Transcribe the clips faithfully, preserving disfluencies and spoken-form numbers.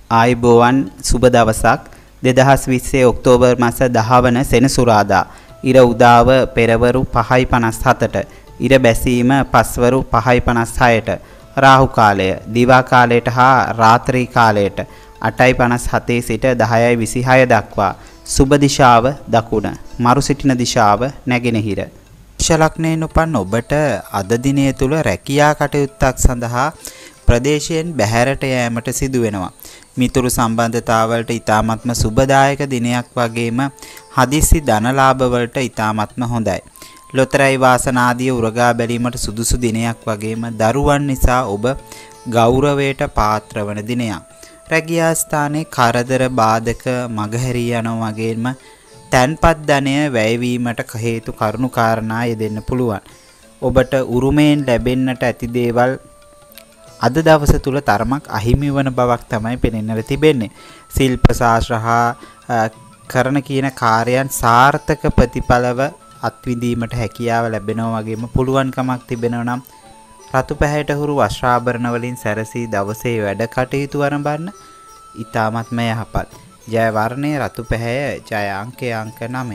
ආයුබෝවන් සුබ දවසක් දෙදහස් විස්සේ ඔක්තෝබර් මාස දහ වන සෙනසුරාදා ඉර උදාව පෙරවරු පහයි පනස් හතට ඉර බැසීම පස්වරු පහයි පනස් හයට රාහු කාලය දිවා කාලයට හා රාත්‍රී කාලයට අටයි පනස් හතේ සිට දහයයි විසිහය දක්වා සුබ දිශාව දකුණ මරු සිටින දිශාව නැගෙනහිර. ශලක්නයෙන් උපන් ඔබට අද දිනය තුල රැකියා කටයුත්තක් සඳහා ප්‍රදේශයෙන් බැහැරට යෑමට සිදු වෙනවා. මිතුරු සම්බන්ධතාවලට ඊ타මත්ම සුබදායක දිනයක් වගේම හදිස්සි ධනලාභ වලට ඊ타මත්ම හොඳයි. ලොතරැයි වාසනාදී උරගා බැලීමට සුදුසු දිනයක් වගේම දරුවන් නිසා ඔබ ගෞරවයට පාත්‍ර වන දිනයක්. රැකියා ස්ථානයේ කරදර බාධක මගහැරී යනවා වගේම තන්පත් ධනය වැයවීමට හේතු කරුණු කාරණා යෙදෙන්න පුළුවන්. ඔබට උරුමයෙන් ලැබෙන්නට ඇති දේවල් අද දවස තුල තරමක් අහිමි වන බවක් තමයි පෙනෙන්නට තිබෙන්නේ. ශිල්ප ශාස්ත්‍ර හා කරන කියන කාර්යයන් සාර්ථක ප්‍රතිඵලව අත්විඳීමට හැකියාව ලැබෙනවා වගේම පුළුවන්කමක් තිබෙනවා නම් රතු පැහැයට හුරු වස්ත්‍රාභරණ වලින් සැරසී දවසේ වැඩ කටයුතු ආරම්භන්න ඊ타මත්ම යහපත්. ජය වර්ණයේ රතු පැහැය, ජය අංකය අංක නවය.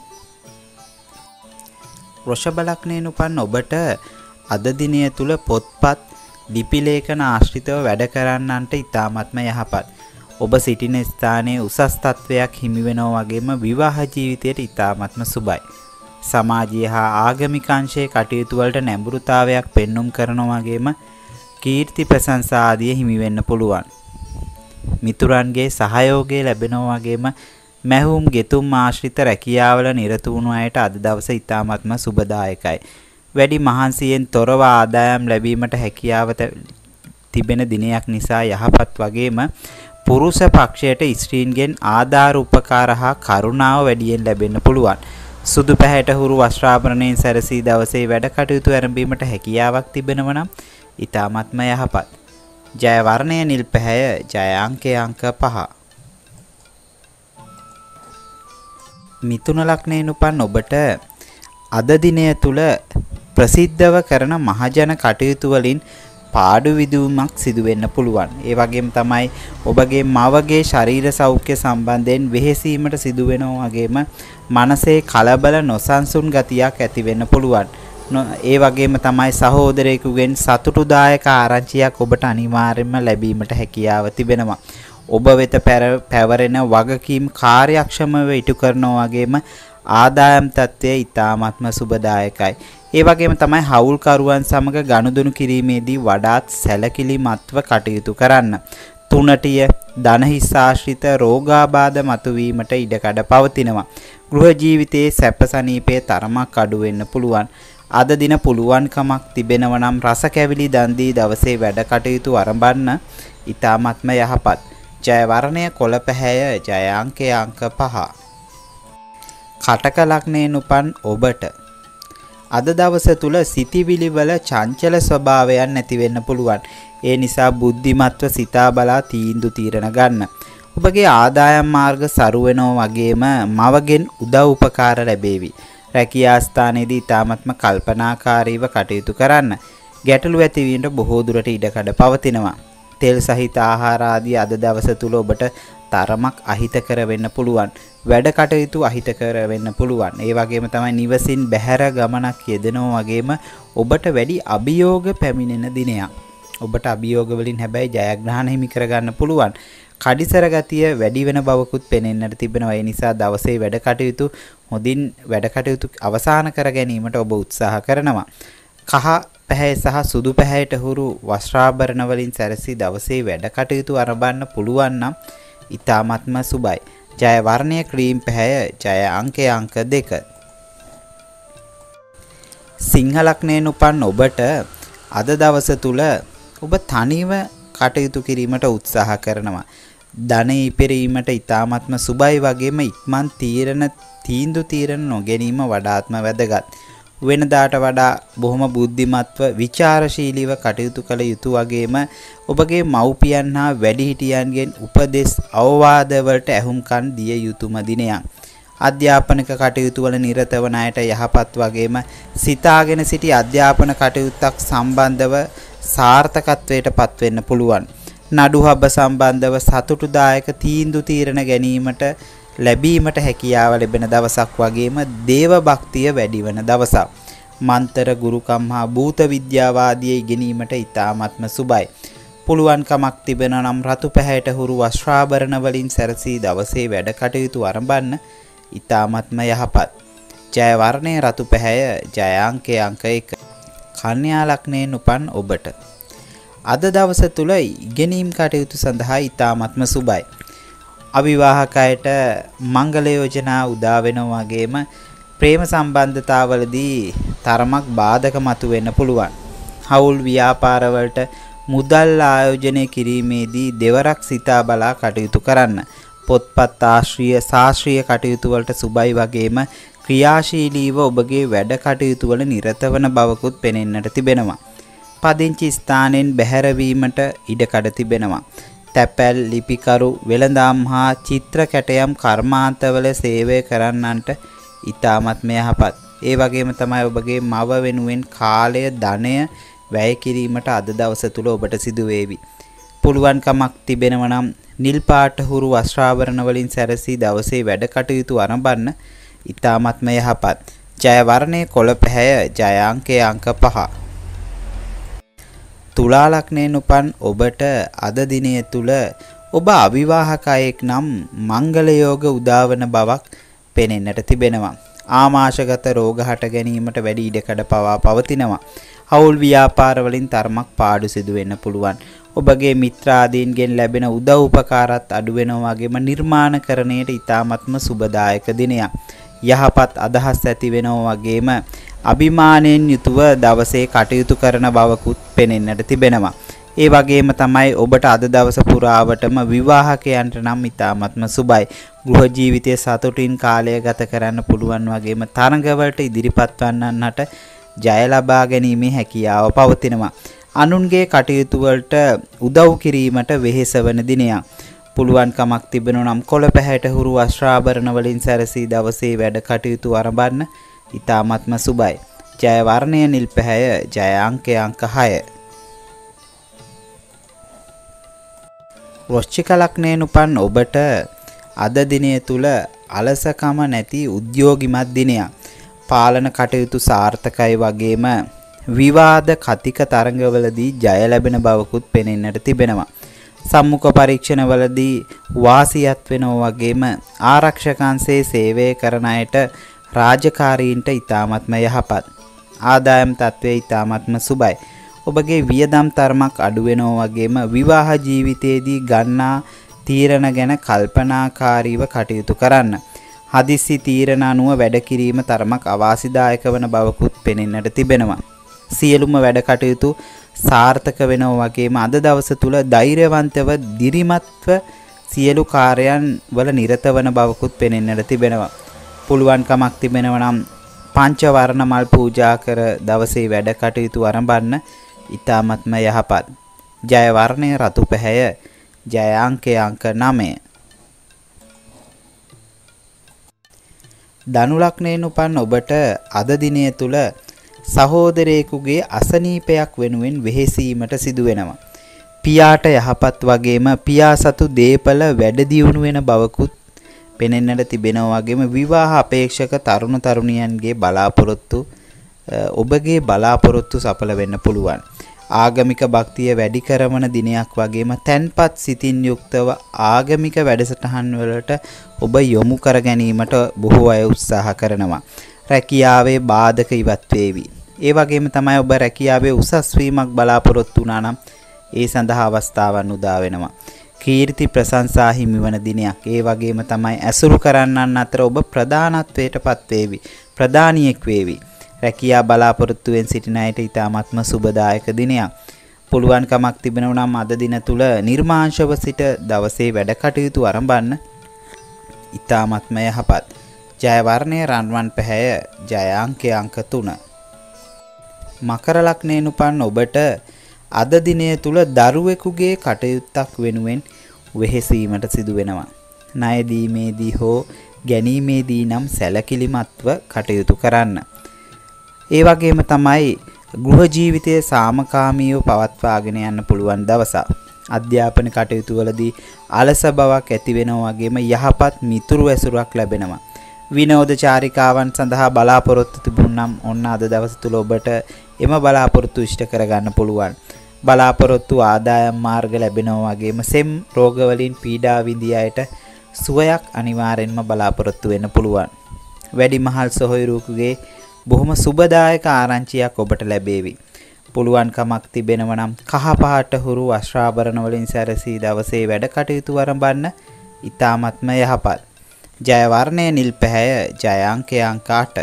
වෘෂභ ලග්නයෙන් උපන් ඔබට අද දිනය තුල පොත්පත් ලිපි ලේඛන ආශ්‍රිතව වැඩ කරන්නන්ට ඊ타මත්ම යහපත්. ඔබ සිටින ස්ථානයේ උසස් තත්වයක් හිමි වෙනවා වගේම විවාහ ජීවිතයට ඊ타මත්ම සුබයි. සමාජීය හා ආගමික අංශයේ කටයුතු වලට නැඹුරුතාවයක් පෙන්눔 කරනවා වගේම කීර්ති ප්‍රශංසා ආදිය හිමි වෙන්න පුළුවන්. මිතුරන්ගේ සහයෝගය ලැබෙනවා වගේම මැහුම් ගෙතුම් ආශ්‍රිත රැකියාවල නිරත වුණු අයට අද දවස ඊ타මත්ම සුබදායකයි. වැඩි මහන්සියෙන් තොරව ආදායම් ලැබීමට හැකියාව තිබෙන දිනයක් නිසා යහපත් වගේම පුරුෂ පක්ෂයට ස්ත්‍රීන්ගෙන් ආධාර උපකාර හා කරුණාව වැඩියෙන් ලැබෙන්න පුළුවන්. සුදු පැහැයට හුරු වස්ත්‍රාභරණයෙන් සැරසී දවසේ වැඩ කටයුතු ආරම්භීමට හැකියාවක් තිබෙනවා නම් ඊ타මත්ම යහපත්. ජය වර්ණය නිල් පැහැය, ජය අංකය අංක පහ. මිථුන ලග්නයෙන් උපන් ඔබට අද දිනය තුල ප්‍රසිද්ධව කරන මහජන කටයුතු වලින් පාඩු විදුමක් සිදු වෙන්න පුළුවන්. ඒ වගේම තමයි ඔබගේ මවගේ ශරීර සෞඛ්‍ය සම්බන්ධයෙන් වෙහෙසීමට සිදු වෙනවා වගේම මනසේ කලබල නොසන්සුන් ගතියක් ඇති වෙන්න පුළුවන්. ඒ වගේම තමයි සහෝදරයෙකුගෙන් සතුටුදායක ආරංචියක් ඔබට අනිවාර්යයෙන්ම ලැබීමට හැකියාව තිබෙනවා. ඔබ වෙත පැවරෙන වගකීම් කාර්යක්ෂමව ඉටු කරනවා වගේම ආදායම් තත්ත්වය ඊ타මත්ම සුබදායකයි. ඒ වගේම තමයි හවුල්කරුවන් සමග ගනුදෙනු කිරීමේදී වඩාත් සැලකිලිමත්ව කටයුතු කරන්න. තුනටිය ධනහිස් ආශ්‍රිත රෝගාබාධ මතුවීමට ඉඩකඩ පවතිනවා. ගෘහ ජීවිතයේ සැපසනීපයේ තරමක් අඩු වෙන්න පුළුවන්. අද දින පුළුවන්කමක් තිබෙනවා නම් රස කැවිලි දන් දී දවසේ වැඩ කටයුතු ආරම්භන්න ඊ타මත්ම යහපත්. ජය වර්ණය කොළ පැහැය, ජය අංකය අංක පහ. කටක ලග්නයෙන් උපන් ඔබට අද දවස තුල සිතිවිලි වල චංචල ස්වභාවයන් නැති වෙන්න පුළුවන්. ඒ නිසා බුද්ධිමත්ව සිතා බලා තීන්දුව తీරන ගන්න. ඔබගේ ආදායම් මාර්ග සරු වෙනවා වගේම මවගෙන් උදව් උපකාර ලැබේවි. රැකියා ස්ථානයේදී ඊ타මත්ම කල්පනාකාරීව කටයුතු කරන්න. ගැටලු ඇතිවීමට බොහෝ දුරට ඉඩකඩ පවතිනවා. තෙල් සහිත ආහාර ආදී අද දවස තුල ඔබට තරමක් අහිතකර වෙන්න පුළුවන්. වැඩ කටයුතු අහිතකර වෙන්න පුළුවන්. ඒ වගේම තමයි නිවසින් බැහැර ගමනක් යෙදෙනවා වගේම ඔබට වැඩි අභියෝග පැමිණෙන දිනයක්. ඔබට අභියෝග වලින් හැබැයි ජයග්‍රහණ හිමි කරගන්න පුළුවන්. කඩිසර ගතිය වැඩි වෙන බවකුත් පෙනෙන්නට තිබෙනවා. ඒ නිසා දවසේ වැඩ කටයුතු හොඳින් වැඩ කටයුතු අවසන් කර ගැනීමට ඔබ උත්සාහ කරනවා. කහ පැහැය සහ සුදු පැහැයට හුරු වස්ත්‍රාභරණ වලින් සැරසී දවසේ වැඩ කටයුතු ආරම්භන්න පුළුවන් නම් ඊ타මත්ම සුබයි. ජය වර්ණය ක්‍රීම් පැහැය, ජය අංකය අංක දෙක. සිංහ ලග්නයෙන් උපන් ඔබට අද දවස තුල ඔබ තනිව කටයුතු කිරීමට උත්සාහ කරනවා. ධන ඉපෙරීමට ඊ타මත්ම සුබයි වගේම ඉක්මන් තීරණ තීන්දුව තීරණ නොගැනීම වඩාත්ම වැදගත්. වෙනදාට වඩා බොහොම බුද්ධිමත්ව විචාරශීලීව කටයුතු කළ යුතු වගේම ඔබගේ මව්පියන් හා වැඩිහිටියන්ගෙන් උපදෙස් අවවාද වලට ඇහුම්කන් දිය යුතුම දිනයක්. අධ්‍යාපනික කටයුතු වල නිරත වන අයට යහපත් වගේම සිතාගෙන සිටි අධ්‍යාපන කටයුත්තක් සම්බන්ධව සාර්ථකත්වයට පත්වෙන්න පුළුවන්. නඩු හබ සම්බන්ධව සතුටුදායක තීන්දුව తీරන ගැනීමට ලැබීමට හැකියාව ලැබෙන දවසක් වගේම දේව භක්තිය වැඩි වන දවසක්. මන්තර ගුරුකම් හා භූත විද්‍යාව ආදී ඉගෙනීමට ඉතාමත්ම සුබයි. පුළුවන්කමක් තිබෙනා නම් රතු පැහැයට හුරු වස්ත්‍රාභරණ වලින් සැරසී දවසේ වැඩ කටයුතු ආරම්භන්න ඉතාමත්ම යහපත්. ජය වර්ණයේ රතු පැහැය, ජය අංකයේ අංක එක. කන්‍යා ලග්නයෙන් උපන් ඔබට අද දවස තුල ඉගෙනීම් කටයුතු සඳහා ඉතාමත්ම සුබයි. අවිවාහක අයට මංගල යෝජනා උදා වෙනවා වගේම ප්‍රේම සම්බන්ධතාවලදී තරමක් බාධක මතුවෙන්න පුළුවන්. හවුල් ව්‍යාපාරවලට මුදල් ආයෝජනය කිරීමේදී දෙවරක් සිතා බලා කටයුතු කරන්න. පොත්පත් ආශ්‍රීය ශාස්ත්‍රීය කටයුතු වලට සුබයි වගේම ක්‍රියාශීලීව ඔබගේ වැඩ කටයුතු වල නිරත වන බවකුත් පෙනෙන්නට තිබෙනවා. පදිංචි ස්ථානෙන් බැහැර වීමට ඉඩකඩ තිබෙනවා. තැපැල්, ලිපිකරු, වෙළඳාම් හා චිත්‍ර කැටයම් කර්මාන්තවල සේවය කරන්නන්ට ඉතාමත්ම යහපත්. ඒ වගේම තමයි ඔබගේ මව වෙනුවෙන් කාලය, ධනය වැය කිරීමට අද දවස තුල ඔබට සිදු වේවි. පුළුවන්කමක් තිබෙනවා නම් නිල් පාට හුරු වස්ත්‍රාභරණ වලින් සැරසී දවසේ වැඩ කටයුතු ආරම්භන්න ඉතාමත්ම යහපත්. ජය වර්ණයේ කොළ පැහැය, ජය අංකයේ අංක පහ. තුලා ලග්නයෙන් උපන් ඔබට අද දිනය තුල ඔබ අවිවාහක අයෙක් නම් මංගල යෝග උදාවන බවක් පෙනෙන්නට තිබෙනවා. ආමාශගත රෝග හට ගැනීමට වැඩි ඉඩකඩ පවා පවතිනවා. හවුල් ව්‍යාපාර වලින් තරමක් පාඩු සිදු වෙන්න පුළුවන්. ඔබගේ මිත්‍රාදීන්ගෙන් ලැබෙන උදව් උපකාරات අඩු වෙනවා වගේම නිර්මාණකරණයට ඉතාමත්ම සුබදායක දිනයක්. යහපත් අදහස් ඇති වෙනවා වගේම අභිමානයෙන් යුතුව දවසේ කටයුතු කරන බවකුත් පෙනෙන්නට තිබෙනවා. ඒ වගේම තමයි ඔබට අද දවස පුරාවටම විවාහකයන්ට නම් ඉතාමත්ම සුබයි. ගෘහ ජීවිතයේ සතුටින් කාලය ගත කරන්න පුළුවන් වගේම තරඟවලට ඉදිරිපත් වන්නන්ට ජය ලබා ගැනීමේ හැකියාව පවතිනවා. අනුන්ගේ කටයුතු වලට උදව් කිරීමට වෙහෙස වන දිනයක්. පුළුවන්කමක් තිබෙනවා නම් කොළ පැහැයට හුරු වස්ත්‍රාභරණ වලින් සැරසී දවසේ වැඩ කටයුතු ආරම්භන්න ඉතාමත්ම සුබයි. ජය වර්ණය නිල් පැහැය, ජය අංකයේ අංක හය. වෘශ්චික ලග්නයෙන් උපන් ඔබට අද දිනය තුල අලසකම නැති උද්‍යෝගිමත් දිනයක්. පාලන කටයුතු සාර්ථකයි වගේම විවාද කතික තරඟවලදී ජය ලැබෙන බවකුත් පෙනෙන්නට තිබෙනවා. සම්මුඛ පරීක්ෂණවලදී වාසියක් වෙනවා වගේම ආරක්ෂකංශයේ සේවය කරන අයට රාජකාරීන්ට ඉතාමත්ම යහපත්. ආදායම් තත්ත්වය ඉතාමත්ම සුබයි. ඔබගේ වියදම් තරමක් අඩු වෙනවා වගේම විවාහ ජීවිතයේදී ගන්නා තීරණ ගැන කල්පනාකාරීව කටයුතු කරන්න. හදිස්සි තීරණ අනුව වැඩ කිරීම තරමක් අවාසිදායක වන බවකුත් පෙනෙන්නට තිබෙනවා. සියලුම වැඩ කටයුතු සාර්ථක වෙනවා වගේම අද දවස තුල ධෛර්යවන්තව දිරිමත්ව සියලු කාර්යයන් වල නිරත වන බවකුත් පෙනෙන්නට තිබෙනවා. පුළුවන්කමක් තිබෙනවා නම් පංච වර්ණ මල් පූජා කර දවසේ වැඩ කටයුතු ආරම්භන්න ඉතාමත්ම යහපත්. ජය වර්ණය රතු පැහැය, ජය අංකයේ අංක නවය. ධනු ලග්නයෙන් උපන් ඔබට අද දිනය තුල සහෝදරයෙකුගේ අසනීපයක් වෙනුවෙන් වෙහෙසීමට සිදු වෙනවා. පියාට යහපත් වගේම පියා සතු දීපල වැඩ දියුණු වෙන බවකුත් පෙනෙන්නට තිබෙනවා වගේම විවාහ අපේක්ෂක තරුණ තරුණියන්ගේ බලාපොරොත්තු ඔබගේ බලාපොරොත්තු සඵල වෙන්න පුළුවන්. ආගමික භක්තිය වැඩි කරන දිනයක් වගේම තැන්පත් සිතින් යුක්තව ආගමික වැඩසටහන් වලට ඔබ යොමු කර ගැනීමට බොහෝ අය උත්සාහ කරනවා. රැකියාවේ බාධක ඉවත් වේවි. ඒ වගේම තමයි ඔබ රැකියාවේ උසස් වීමක් බලාපොරොත්තු වුණා නම් ඒ සඳහා අවස්ථාවන් උදා වෙනවා. කීර්ති ප්‍රශංසා හිමිවන දිනයක්. ඒ වගේම තමයි ඇසුරු කරන්නන් අතර ඔබ ප්‍රධානත්වයට පත් වේවි. ප්‍රධානියෙක් වේවි. රැකියා බලාපොරොත්තුවෙන් සිටින අයට ඉතාමත්ම සුබදායක දිනයක්. පුළුවන්කමක් තිබෙනවා නම් අද දින තුල නිර්මාංශව සිට දවසේ වැඩ කටයුතු ආරම්භන්න ඉතාමත්ම යහපත්. ජය වර්ණය රන්වන් පැහැය, ජය අංකයේ අංක තුන. මකර ලග්නයෙන් උපන් ඔබට අද දිනය තුල දරුවෙකුගේ කටයුත්තක් වෙනුවෙන් වෙහෙසීමට සිදු වෙනවා. ණය දීමේදී හෝ ගැනීමේදී නම් සැලකිලිමත්ව කටයුතු කරන්න. ඒ වගේම තමයි ගෘහ ජීවිතයේ සාමකාමීව පවත්වාගෙන යන්න පුළුවන් දවසක්. අධ්‍යාපන කටයුතු වලදී අලස බවක් ඇති වෙනවා වගේම යහපත් මිතුරු ඇසුරක් ලැබෙනවා. විනෝද චාරිකාවන් සඳහා බලාපොරොත්තු තිබුණනම් ඔන්න අද දවස තුල ඔබට එම බලාපොරොත්තු ඉෂ්ට කරගන්න පුළුවන්. බලාපොරොත්තු ආදායම් මාර්ග ලැබෙනවා වගේම සෙම් රෝග වලින් පීඩා විඳිය අයට සුවයක් අනිවාර්යෙන්ම බලාපොරොත්තු වෙන්න පුළුවන්. වැඩිමහල් සොහොයුරුවෙකුගේ බොහොම සුබදායක ආරංචියක් ඔබට ලැබේවි. පුළුවන් කමක් තිබෙනවා නම් කහ පාට හුරු වස්ත්‍රාභරණ වලින් සැරසී දවසේ වැඩ කටයුතු ආරම්භන්න ඊ타මත්ම යහපත්. ජය වර්ණයේ නිල් පැහැය ජය අංකය අංක අට.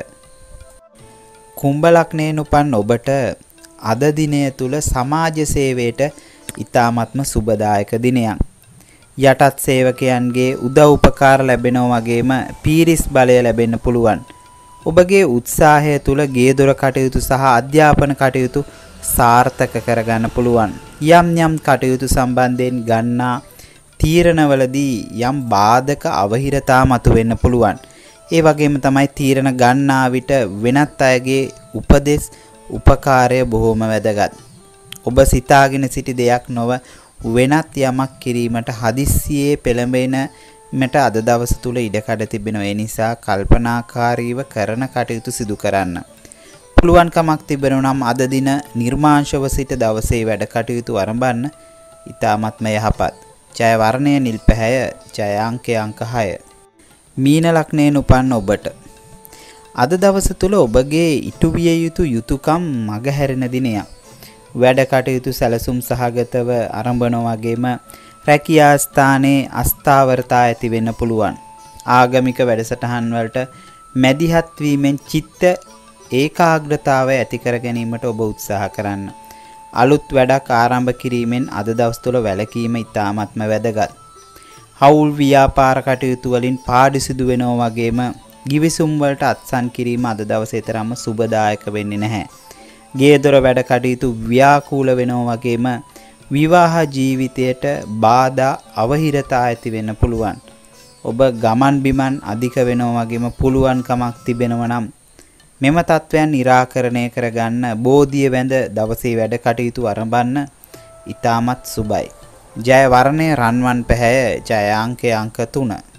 කුම්භ ලග්නයෙන් උපන් ඔබට අද දිනය තුල සමාජ සේවයට ඊ타මත්ම සුබදායක දිනයක්. යටත් සේවකයන්ගේ උදව් උපකාර ලැබෙනවා වගේම පීරිස් බලය ලැබෙන්න පුළුවන්. ඔබගේ උත්සාහය තුල ගේ දොර කටයුතු සහ අධ්‍යාපන කටයුතු සාර්ථක කරගන්න පුළුවන්. යම් යම් කටයුතු සම්බන්ධයෙන් ගන්නා තීරණවලදී යම් බාධක අවහිරතා මතුවෙන්න පුළුවන්. ඒ වගේම තමයි තීරණ ගන්නා විට වෙනත් අයගේ උපදෙස් උපකාරය බොහොම වැදගත්. ඔබ සිතාගෙන සිටි දෙයක් නොව වෙනත් යමක් කිරීමට හදිස්සියේ පෙළඹෙන මට අද දවස තුල ඉඩකඩ තිබෙනවා. ඒ නිසා කල්පනාකාරීව කරන කටයුතු සිදු කරන්න. පුළුවන් කමක් තිබෙනවා නම් අද දින නිර්මාංශව සිට දවසේ වැඩ කටයුතු ආරම්භන්න ඊ타මත්ම යහපත්. ජය වර්ණයේ නිල් පැහැය ජය අංකය අංක හය. මීන ලග්නයෙන් උපන් ඔබට අද දවස තුල ඔබගේ ඉටු විය යුතු යුතුයකම් මගහැරෙන දිනයක්. වැඩ කටයුතු සැලසුම් සහගතව ආරම්භනවා වගේම රැකියා ස්ථානයේ අස්ථාවරතා ඇති වෙන්න පුළුවන්. ආගමික වැඩසටහන් වලට මැදිහත් වීමෙන් චිත්ත ඒකාග්‍රතාවය ඇති කර ගැනීමට ඔබ උත්සාහ කරන්න. අලුත් වැඩක් ආරම්භ කිරීමෙන් අද දවස් තුල වැළකීම ඉතාමත්ම වැදගත්. හවුල් ව්‍යාපාර කටයුතු වලින් පාඩු සිදු වෙනවා වගේම ගිවිසුම් වලට අත්සන් කිරීම අද දවසේ තරම්ම සුබදායක වෙන්නේ නැහැ. ගේ දොර වැඩ කටයුතු ව්‍යාකූල වෙනවා වගේම විවාහ ජීවිතයට බාධා අවහිරතා ඇති වෙන්න පුළුවන්. ඔබ ගමන් බිමන් අධික වෙනවා වගේම පුළුවන් කමක් තිබෙනවා නම් මෙම තත්වයන් निराකරණය කරගන්න බෝධිය වැඳ දවසේ වැඩ කටයුතු ආරම්භන්න ඊටමත් සුබයි. ජය වර්ණයේ රන්වන් පැහැය ජය අංකය අංක තුන.